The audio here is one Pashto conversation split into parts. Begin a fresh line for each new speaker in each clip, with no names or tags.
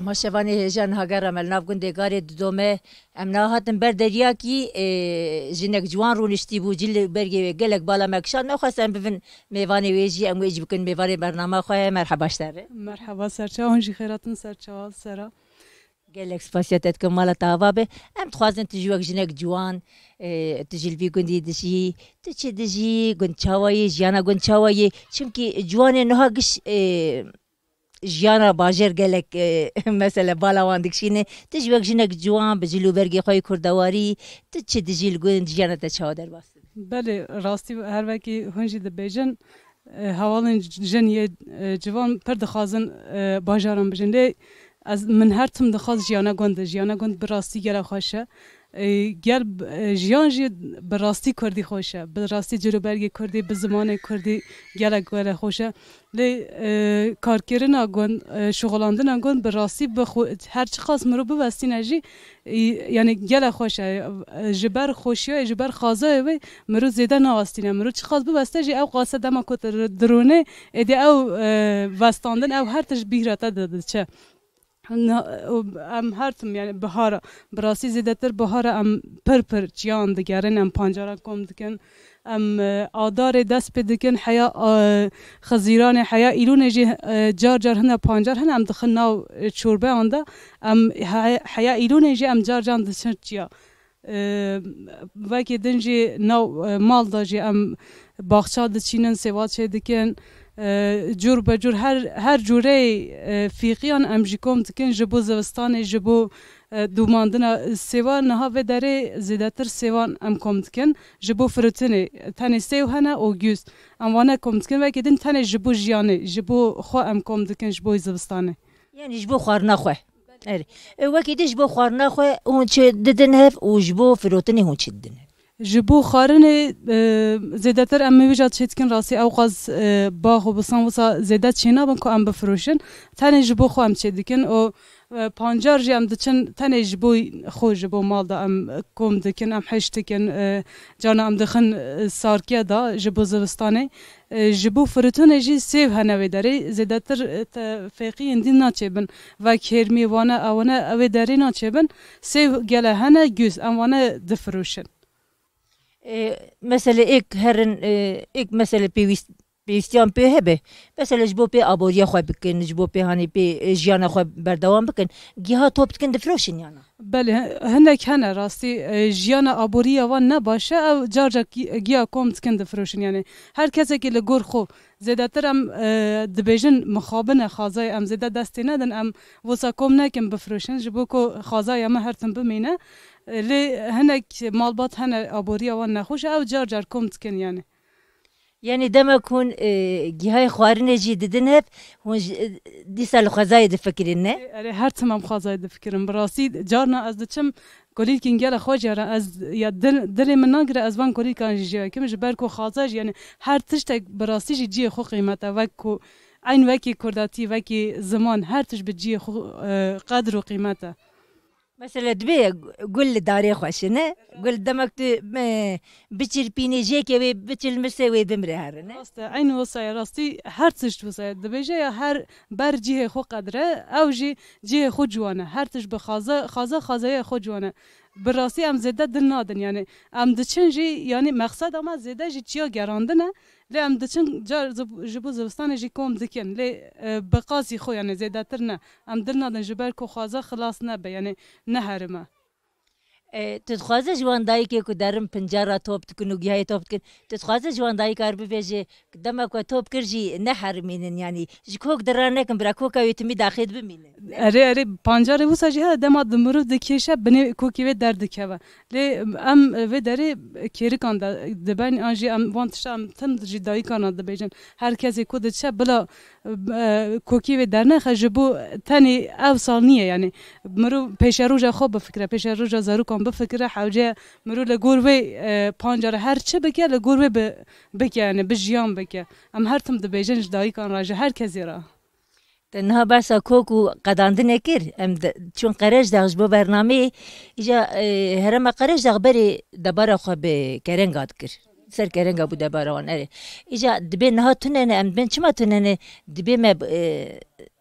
ما شوانی هجان هاگر عمل ناف گنده گاری دومه ام ناهاتن بر دریا کی جنک جوان رونشتی بو جل برگی گلک بالا مکشان نخواستم ببین میوانی ویجی ام ویجی بکن میوانی برنامه خواه مرحبا شتره
مرحبا سرچه هنجی خیراتن سرچه ها سرا
گلک سپاسیتت کم مالا تاوا به ام تخوازن تجوک جنک جوان تجلبی گندی دشی تچه دشی گند چاوایی جیانا گند چاوایی چونکی جوان نهاگش جیانا باجر گلک مثلا بالاوان دکشینه تجوک جنک جوان بجلو برگی خوی کردواری تچه دجیل گند جیانا تچاو در باست
بله راستی هر وکی هنجی ده بیجن حوالن جنیه جوان پر دخوازن باجارم بجن لی از من هر تم دخواز جیانا گند براستی گره خوشه گل جیان جی براستی کردی خوشه براستی جلوبرگی کردی به زمان کردی گله خوشه لی کارکردن گند شغلاندن گند براستی هر چی خاص مرو بوستی نجی یعنی گله خوشه جبر خوشیه جبر خازه و مرو زیده نواستینه مرو چی خاص بوسته جی او قاصد ما کتر درونه ادی او وستاندن او هر تشبیه را داده چه ام هرتم یعنی بهارا براسی زیده تر بهارا ام پر چیان دگرن ام پانجارا کم دکن ام آدار دست بدکن حیا خزیران حیا ایلون جی جار هنه پانجار هنه ام دخل ناو چوربه آنده ام حیا ایلون جی ام جان دسن چیا وکی دنجی ناو مال دا جی ام باخچا دچینن سواد چه دکن جور بجور هر جوره فیقیان امجیکم دکن جبو زوستان جبو دوماندنا سوان نها و داره زیادتر سوان ام کم دکن جبو فرتنه تنه سیو هنه اوگوست ام وانه کم دکن و کدین تنه جبو جیانه جبو خو ام کم دکن جبو زوستانه
یعنی جبو خوارنا خو وکی جبو خوارنا خو اون چه ددن هف و جبو فرتنه هون چه ددن
جبو خارنه زیادتر ام میوجد چیتکن راستی اوقاز باغ و بسان وسا زیادت چینا بن که ام بفروشن تنه جبو خو ام چه دکن و پانجار جی ام دچن تنه جبو خو جبو مال دا ام کم دکن ام حش دکن جانا ام دخن سارکیه دا جبو زوستانه جبو فرتونه جی سیو هنوی داری زیادتر فقی اندین ناچه بن و کرمی وانه اوانه اوی داری ناچه بن سیو گله هنه گوز ام وانه دفروشن
مثلا ایک مثلا پیوستیان پی هبه مثلا جبو پی آبوریا خواه بکن جبو پی هانی پی جیانا خواه بردوام بکن گیها توپ بکن دفروشن یانا
بله هندک هنه راستی جیانا آبوریا وان نباشه او جارجا گیا کم تکن دفروشن یعنی هر کسی که لگور خو زیده تر ام دبیجن مخابن خازای ام زیده دستی ندن ام وسا کم نکن بفروشن جبو که خازای ام هرتن بمینه لی هنک مالبات هنه آبوریا وان نخوش او جار کم تکن
یعنی دم کن گیهای خوارنه جی ددن هف هون دیسال خزای دفکرین نه؟
اره هر تمام خزای دفکرم براسی جارنا از دچم کلیک اینگل خواجه از یا دل من نگره از وان کلیک آنجی که مش برکو خازای یعنی هر تشت براسی جی خو قیمته وکو عین وکی کرداتی وکی زمان هر تش به جی خو قدر و قیمته
مثلا دبی گل داری خوش نه گل دمک تو بچل پینی جه که بچل مسوی بمره هر نه
راست عین وصای راستی هر تشت وصای دبیجه یا هر بر جه خو قدره او جه خو جوانه هر تش به خازه خو جوانه براستی ام زده دل نادن یعنی ام دچن جی یعنی مقصد اما زده جی چیا گراندنه لی ام دچن جار جبو زوستان جی کم دکن لی بقاسی خو یعنی زده تر نه ام دل نادن جبر کو خازه خلاص نه به یعنی نه هرمه
تتخوازه جوان دایی که درم پنجره توپ تکن و گیاه توپ تکن تتخوازه جوان دایی کار ببیجه دمک و توپ کرجی نه حرمینن یعنی جکوک درانه کن برا کوکا ویتمی داخل بمینه
اره پنجره وسا جه دما دمرو دکیشه بنی کوکی و درد که لی ام و داره کیری کند دبن آنجی ام وانتشم تم جی دایی کند دبیجن هر کسی کود چه بلا کوکی و درنه خجبو تنی او سال نیه یعنی مرو پیش روزا خوب بفکره پیش روزا زارو کن بفکره حوجه مرو لگور و پنجره هر چه بکه لگور و بکه یعنی بجیان بکه ام هر تم دبیجن جدایی کن راجه هر کسی را
تنها بس کوکو قداند نکر چون قرش داغش با برنامه ایجا هرم قرش داغ بری دبارا خو به کرنگاد کر سر کرنگا بود دبارا وان اره ایجا دبی نه تونه ام بن چما تونه دبی م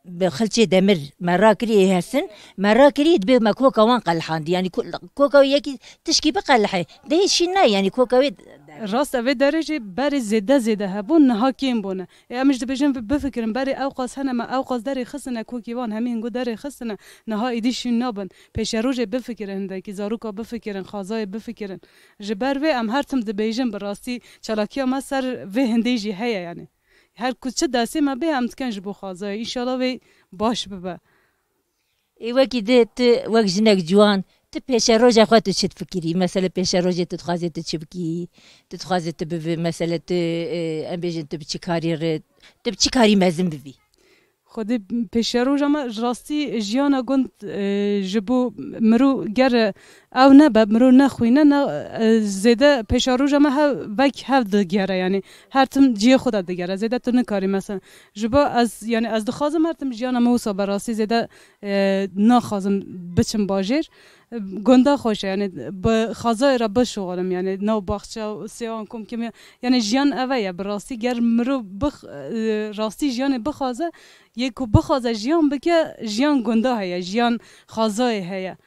بخلشي دمر مراكري هسن مراكري دبي ما كوكا وان قلحان يعني كوكا يكي تشكي بقلحي ده شيء يعني كوكا
راست اوه درجه بری زیده هبون نها کیم بونه امش دبیجن بفکرم بری اوقاس هنه ما اوقاس دری خسنه کوکیوان همین گو دری خسنه نها ایدیشون نابن پیش روزه بفکرن ده کی زاروکا بفکرن خازای بفکرن جبر و ام هرتم دبیجن براستی چلاکیا ما سر و هندیجی هيا يعني هر کوچه داسه ما به هم تکنج بو خازای ان شاء الله و باش ببه
ای وکی ده وک جنک جوان پیش روز خواهد چه فکری مثلا پیش روز تتخواهی چه بکی تتخواهی تبی مثلا ام بیشتر تبی چی کاری رد تبی چی کاری مزم بی
خودی پیش روز اما راستی جیانا گند جبو مرو گر او نه به مرو نخوینه نه زیده پیش روز اما وک هفت گره یعنی هر تم جی خود دگره زیده تو نکاری مثلا جبو از یعنی از دخوازم هر تم جیانا موسا براستی زیده نخوازم بچم باجر گنده خوشه یعنی به خازای را بشوارم یعنی نو باخچه و سیان کم که یعنی جیان اوه براستی گر مرو راستی جیان بخوازه یکو بخوازه جیان بکه جیان گنده هیا جیان خازای هیا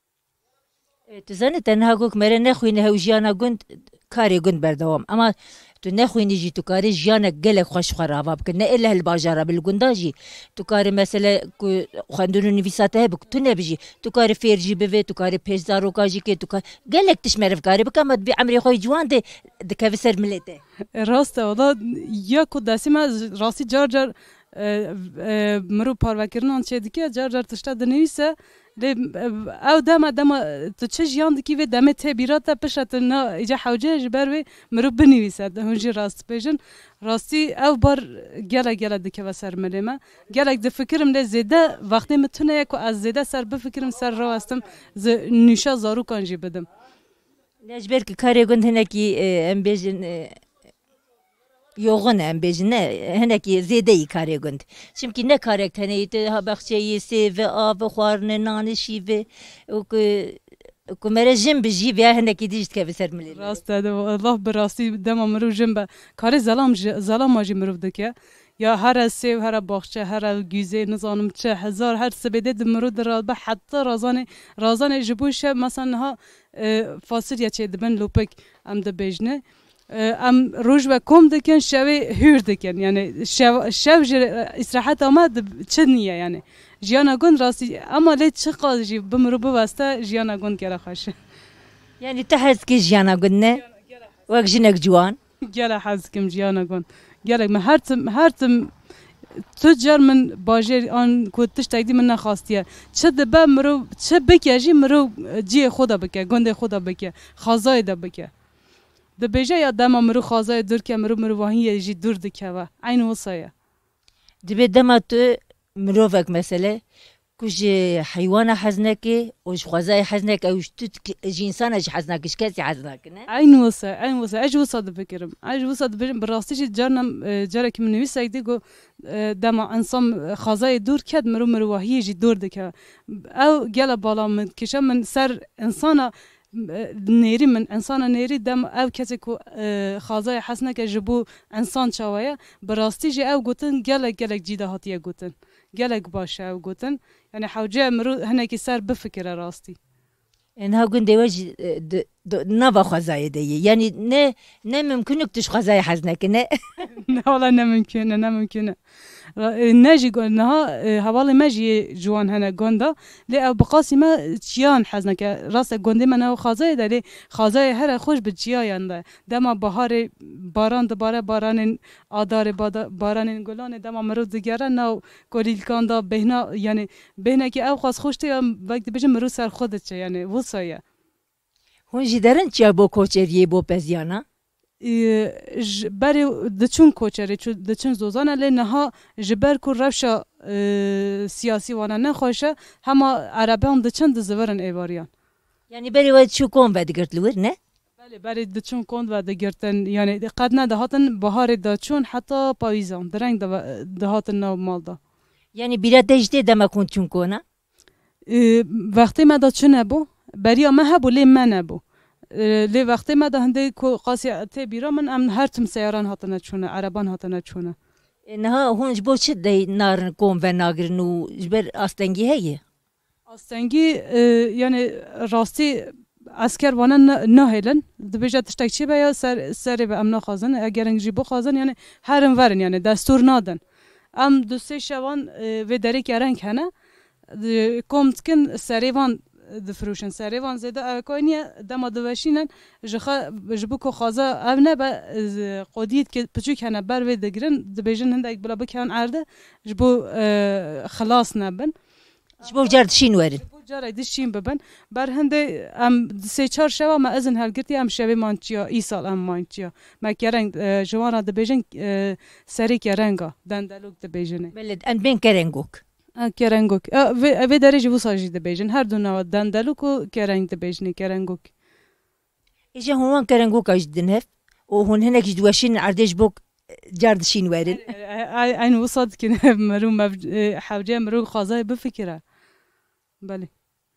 تو زنی تنها گوک مره نخوینه هاو جیانا گند کاری گند بردوام اما تو نخوینی جی تو کاری جیانا گلک خوش خرابه بکن نه اله الباجاره بالگنده جی تو کاری مثلا خواندونو نویساته بک تو نبجی تو کاری فیرجی بوی تو کاری پیشدارو کاجی که تو کاری گلک تشمرف کاری بکن مد بی عمری خوی جوان ده دکوی سر ملته
راسته ودا یا کو داسی ما راستی جار مرو پاروکرنان چه دیگه جار تشتا دنویسه او دما تو چه جیان دکی و دمه ته بیراتا پشت نه ایجا حوجه جبر و مرو بنویسه هنجی راست پیجن راستی او بار گله دکه و سر ملمه گله ده فکرم ده زیده وقتی متونه یکو از زیده سر بفکرم سر را استم نوشا زارو کانجی بدم
نجبر که کاری گند هنکی ام بیجن yoğun em bejine heneki zede kare gund. Çünkü ne karakteriydi ha bakçeyi seve av xwarne nane şive o ku merejim biji ve heneki dijt ke besermeli.
Rast da Allah berasti dema mru jembe kare zalam ajı mru dike. Ya her sev her bakçe her güze nizanım çe hazar her sebede mru der hatta razane jibuşe mesela ha fasilya çedben lopek am de bejne ام روز و کم دکن شوی هیر دکن یعنی شو استراحت آمد چه نیه یعنی جیانا گون راستی اما لی چه قاضی بمرو بواسطه جیانا گون کرا خاشه
یعنی تحس که جیانا گون نه وقت جنک جوان
گله حس کم جیانا گون گله من هرتم تجار من باجر آن کودش تقدیم من نخواستیه چه دبه مرو چه بکه جی مرو جی خدا بکه گنده خدا بکه خازای ده بکه ده بیجه یا دما مرو خازای دور که مرو واهی جی دور دکه و عین وصایه
دبی دما تو مروفك مثلا كوج حيوانة حزنك وش خزاي حزنك أو جنسان أج حزنك إيش كاسي حزنك
عين وصا أج وصا دبكرم أج وصا دبكرم براستيش جارك من نويس يديكو دما انسان خزاي دور كد مرو واهي جي دور دكه أو جلا بالا من كشم من سر إنسانة نيري من إنسان نيري دم أو كتكو خازاي حسنك جبو إنسان شوية براستي جي أو قطن جلك جيدا هاتيه قطن جلك باشا أو قطن يعني حوجة مرو هناك سر بفكر راستي
إنها قند وجه نبا خزاي دي يعني نه ممكنك تش خزاي حزنك نه
والله نه ممكن ناجي قلناها حوالي ماجي جوان هنا قندا لأ بقاسي ما تشيان حزنك راس قندي ما خازاي ده لي خازاي هر خوش بتشيان ده دما بهار باران دباره باران آدار باران گلان دما مرود دیگره نو کولیل کاندا بهنا يعني بهنا که او خاص خوش تی وقت بجم مرود سر خودت يعني وصايه
هون جدارن چیا بو کوچریه بو پزیانا
بری دچون کوچری دچون زوزانه لنها جبر کو روشا سیاسی وانا نخوشه هما عربان دچون دزورن ایواریان
یعنی بری وقت شو کن و دگرتلور نه
بری دچون کند و دگرتن یعنی قد نه دهاتن بهار دچون حتی پاییزان درنگ دهاتن نو مال دا
یعنی بیرا دجته دما کن چون کنه
وقتی ما دچون ابو بریا ما هبو لی من ابو لی وقتی ما ده هنده کو قاسی ته بیرا من ام هر تم سیاران هاتنه چونه عربان هاتنه چونه
نها هون جبو چه دی نارن کوم و ناگرن و جبر آستنگی هیه؟
آستنگی یعنی راستی اسکر وانه نه هیلن دبیجه تشتک چی بیا سری به ام نخوازن اگر انگجی بخوازن یعنی هرم ورن یعنی دستور نادن ام دو سه شوان و دری کرنگ هنه کمتکن سریوان دفروشن سریوان زده اکوینیه دما دوشینن جبو که خوازه او نه به قدیت که پچوک هنه بر و دگرن دبیجن هنده اک بلا بکن عرده جبو خلاص نبن
جبو جردشین ورن
جاره دشین ببن بر هنده ام سه چهار شوا ما ازن هلگرتی ام شوی مانچیا ای سال ام مانچیا ما کرنگ جوانا دبیجن سری کرنگا دندلوک دبیجنه
بلد ان بین کرنگوک
کرنگوک و درجه وساجی دبیجن هر دو نوع دندلوک و کرنگ دبیجنه کرنگوک
ایجا هون کرنگوک اجدن هف و هون هنک جدوشین عردش بوک جردشین ورن
این وسط که مرو حوجه مرو خوازه بفکره بله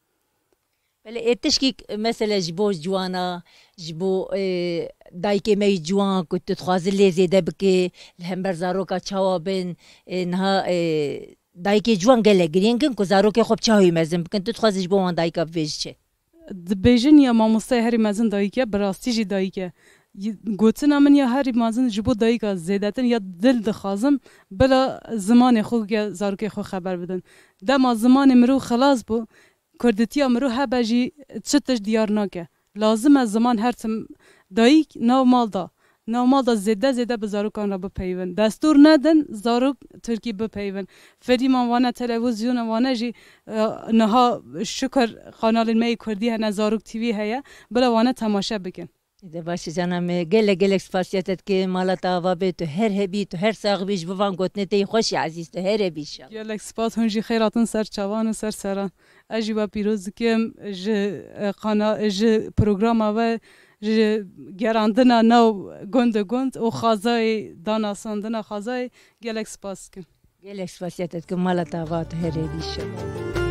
بله تشکیک مثلا جبو جوانا جبو دایکه می جوان که تخوازه لیزیده بکه لهم زاروکا چوابن نها دایکه جوان گله گرینگن که زاروکه خوب چاوی مزن بکن تخوازه جبو وان دایکا بویج چه
دبیجن یا ماموسته هری مزن دایکه براستی جی دایکه گوتن من یا هری مازن جبو دایکا زیدتن یا دل دخوازم بلا زمان خو که زاروکه خو خبر بدن دما زمان مرو خلاص بو کردتی امرو هبجی چتش دیار نکه لازم از زمان هر تم دایک نو مال دا زده به زاروکان را بپیون دستور ندن زاروک ترکی بپیون فریمان وانه تلویزیون وانه جی نها شکر قنال می کردی هنه زاروک تیوی هیا بلا وانه تماشا بکن
ده باشه جانم گله سپاسیتت که مالت آوا به تو هر هبی تو هر ساق بیش بوان گوتنه تی خوشی عزیز تو هر هبیش
گله سپاس هنجی خیراتن سر چوان و سر سران اجی با پیروز کم ج پروگرام و گراندنا نو گند و خازای داناساندنا خازای گله سپاس کن
گله سپاسیتت که مالت آوا تو هر هبیش